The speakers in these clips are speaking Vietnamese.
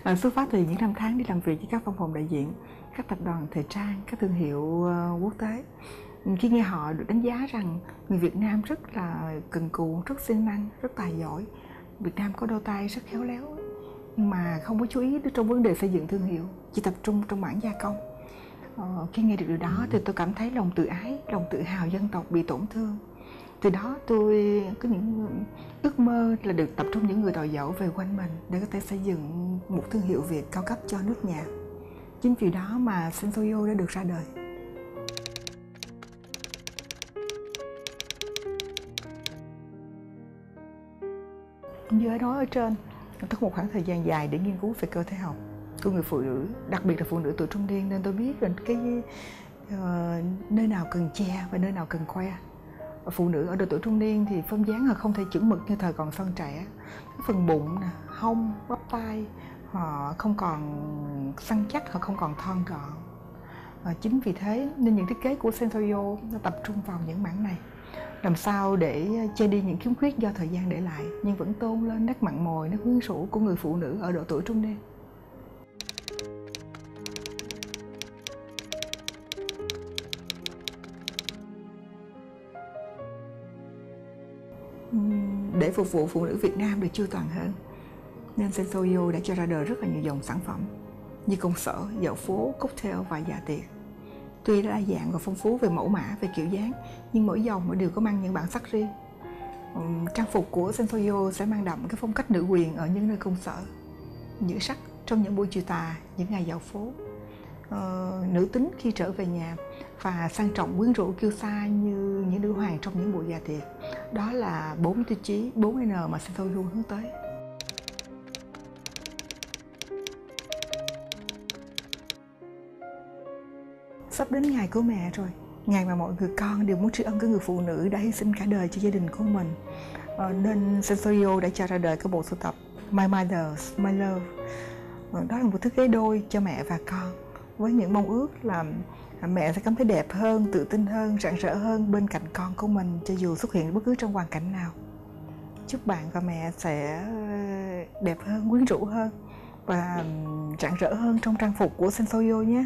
Xuất phát từ những năm tháng đi làm việc với các văn phòng đại diện, các tập đoàn thời trang, các thương hiệu quốc tế. Khi nghe họ được đánh giá rằng người Việt Nam rất là cần cù, rất siêng năng, rất tài giỏi, Việt Nam có đôi tay rất khéo léo, nhưng mà không có chú ý trong vấn đề xây dựng thương hiệu, chỉ tập trung trong mảng gia công. Khi nghe được điều đó thì tôi cảm thấy lòng tự ái, lòng tự hào dân tộc bị tổn thương. Từ đó tôi có những ước mơ là được tập trung những người tài giỏi về quanh mình để có thể xây dựng một thương hiệu Việt cao cấp cho nước nhà. Chính vì đó mà Sensoyo đã được ra đời. Như đã nói ở trên, tôi có một khoảng thời gian dài để nghiên cứu về cơ thể học của người phụ nữ, đặc biệt là phụ nữ tuổi trung niên, nên tôi biết rằng nơi nào cần che và nơi nào cần khoe. Phụ nữ ở độ tuổi trung niên thì form dáng họ không thể chuẩn mực như thời còn son trẻ. Cái phần bụng, hông, bắp tay họ không còn săn chắc, họ không còn thon gọn. Chính vì thế nên những thiết kế của Sensoyo nó tập trung vào những mảng này, làm sao để che đi những khiếm khuyết do thời gian để lại, nhưng vẫn tôn lên nét mặn mòi, nét quyến rũ của người phụ nữ ở độ tuổi trung niên. Để phục vụ phụ nữ Việt Nam được chu toàn hơn, nên Sensoyo đã cho ra đời rất là nhiều dòng sản phẩm như công sở, dạo phố, cocktail và dạ tiệc. Tuy đa dạng và phong phú về mẫu mã, về kiểu dáng, nhưng mỗi dòng đều có mang những bản sắc riêng. Trang phục của Sensoyo sẽ mang đậm cái phong cách nữ quyền ở những nơi công sở, nữ sắc trong những buổi chiều tà, những ngày dạo phố, nữ tính khi trở về nhà, và sang trọng quyến rũ kiêu sa như những nữ hoàng trong những buổi dạ tiệc. Đó là 4 tiêu chí, 4N mà Sensoyo hướng tới. Sắp đến ngày của mẹ rồi, ngày mà mọi người con đều muốn tri ân cái người phụ nữ đã hy sinh cả đời cho gia đình của mình. Nên Sensoyo đã cho ra đời cái bộ sưu tập My Mother's My Love. Đó là một thiết kế đôi cho mẹ và con, với những mong ước là mẹ sẽ cảm thấy đẹp hơn, tự tin hơn, rạng rỡ hơn bên cạnh con của mình, cho dù xuất hiện bất cứ trong hoàn cảnh nào. Chúc bạn và mẹ sẽ đẹp hơn, quyến rũ hơn và rạng rỡ hơn trong trang phục của Sensoyo nhé.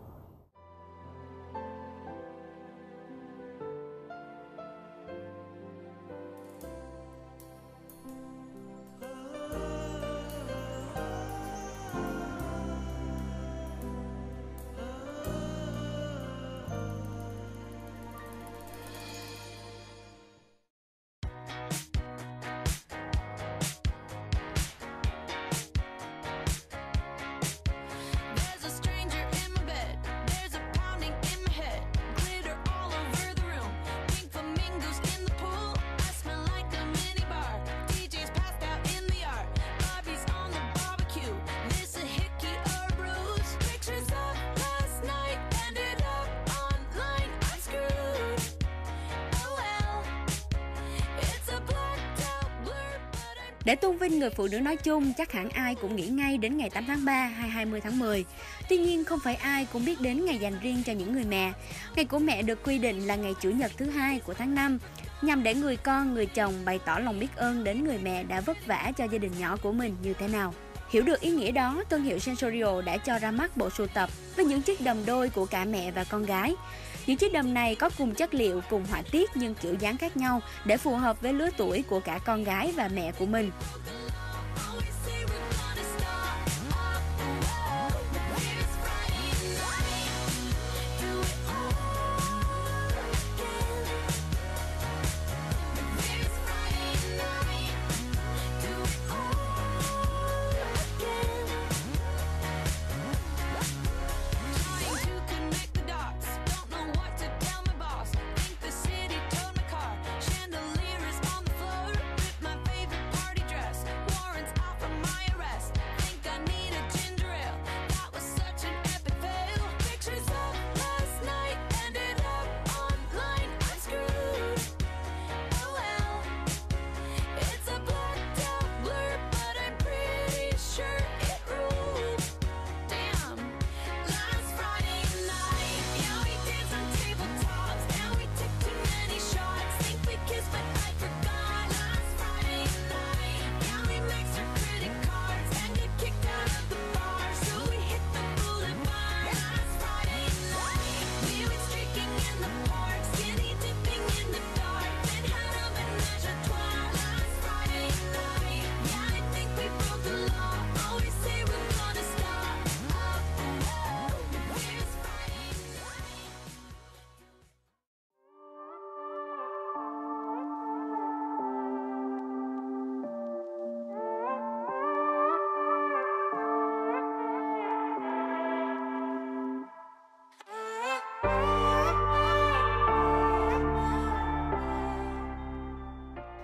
Để tôn vinh người phụ nữ nói chung, chắc hẳn ai cũng nghĩ ngay đến ngày 8 tháng 3 hay 20 tháng 10. Tuy nhiên, không phải ai cũng biết đến ngày dành riêng cho những người mẹ. Ngày của mẹ được quy định là ngày Chủ nhật thứ 2 của tháng 5, nhằm để người con, người chồng bày tỏ lòng biết ơn đến người mẹ đã vất vả cho gia đình nhỏ của mình như thế nào. Hiểu được ý nghĩa đó, thương hiệu Sensoyo đã cho ra mắt bộ sưu tập với những chiếc đầm đôi của cả mẹ và con gái. Những chiếc đầm này có cùng chất liệu, cùng họa tiết nhưng kiểu dáng khác nhau để phù hợp với lứa tuổi của cả con gái và mẹ của mình.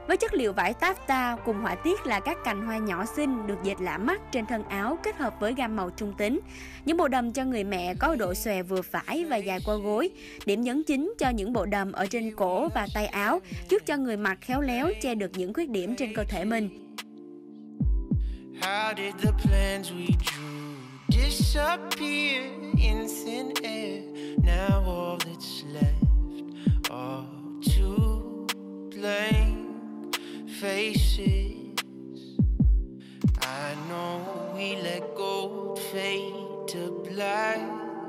Với chất liệu vải taffeta cùng họa tiết là các cành hoa nhỏ xinh được dệt lạ mắt trên thân áo kết hợp với gam màu trung tính. Những bộ đầm cho người mẹ có độ xòe vừa phải và dài qua gối. Điểm nhấn chính cho những bộ đầm ở trên cổ và tay áo, giúp cho người mặc khéo léo che được những khuyết điểm trên cơ thể mình. How did the plans we drew disappear in thin air? Now all that's left are two blank faces. I know we let go, fade to black.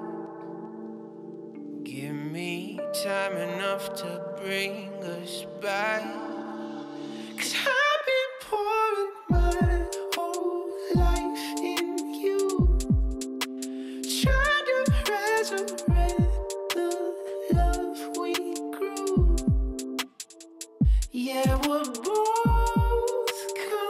Give me time enough to bring us back. 'Cause I've been pouring my whole life in you, trying to resurrect the love we grew. Yeah, we're both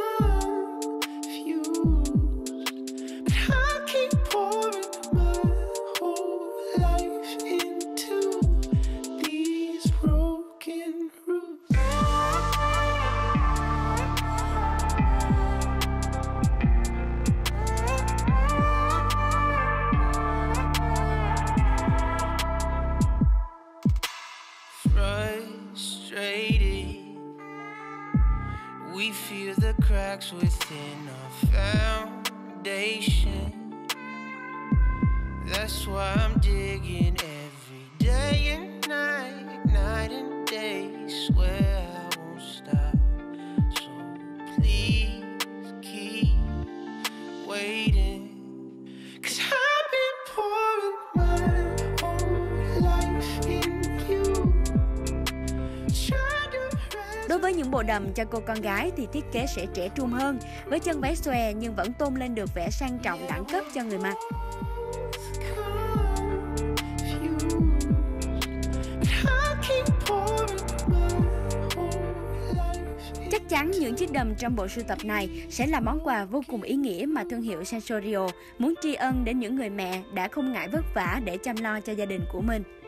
confused, but I keep pouring my whole life into these broken roots. Frustrated, we feel the cracks within our foundation. That's why I'm digging every day and night and day. Swear I won't stop, so please keep waiting. 'Cause I've been pouring my whole life in you. Đối với những bộ đầm cho cô con gái thì thiết kế sẽ trẻ trung hơn, với chân váy xòe nhưng vẫn tôn lên được vẻ sang trọng đẳng cấp cho người mặc. Chắc chắn những chiếc đầm trong bộ sưu tập này sẽ là món quà vô cùng ý nghĩa mà thương hiệu Sensorio muốn tri ân đến những người mẹ đã không ngại vất vả để chăm lo cho gia đình của mình.